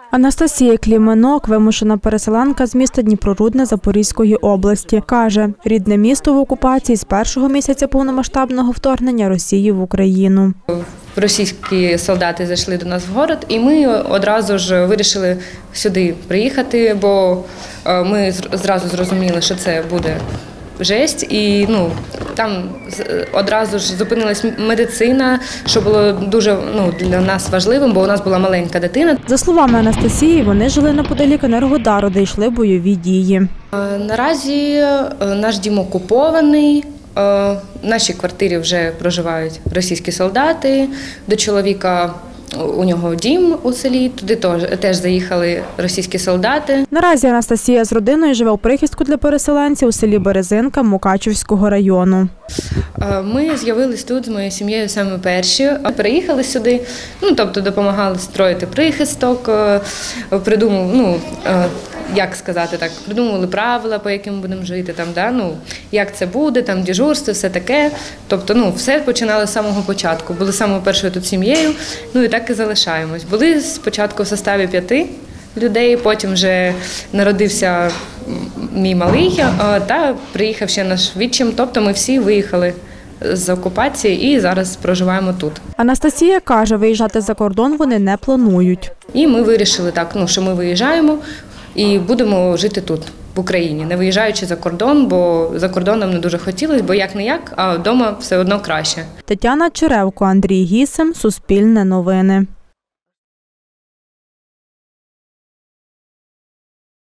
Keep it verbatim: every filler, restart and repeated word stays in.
Анастасія Кліманок – вимушена переселенка з міста Дніпрорудне Запорізької області. Каже, рідне місто в окупації з першого місяця повномасштабного вторгнення Росії в Україну. Російські солдати зайшли до нас в город, і ми одразу ж вирішили сюди приїхати, бо ми зразу зрозуміли, що це буде жесть, і ну там одразу ж зупинилась медицина, що було дуже ну для нас важливим, бо у нас була маленька дитина. За словами Анастасії, вони жили неподалік Енергодару, де йшли бойові дії. Наразі наш дім окупований. В нашій квартирі вже проживають російські солдати. До чоловіка у нього дім у селі, туди теж заїхали російські солдати. Наразі Анастасія з родиною живе у прихистку для переселенців у селі Березинка Мукачівського району. Ми з'явились тут з моєю сім'єю саме перші. Переїхали сюди, ну тобто допомагали строїти прихисток, придумали, ну як сказати так, придумували правила, по яким будемо жити, там, да, ну, як це буде, там дежурство, все таке. Тобто, ну, все починали з самого початку. Були самою першою тут сім'єю, ну і так і залишаємось. Були спочатку в составі п'яти людей, потім вже народився мій малий, та приїхав ще наш відчим, тобто ми всі виїхали з окупації і зараз проживаємо тут. Анастасія каже, виїжджати за кордон вони не планують. І ми вирішили так, ну, що ми виїжджаємо і будемо жити тут, в Україні, не виїжджаючи за кордон, бо за кордоном не дуже хотілося, бо як-не-як, а вдома все одно краще. Тетяна Черевко, Андрій Гісем, Суспільне новини.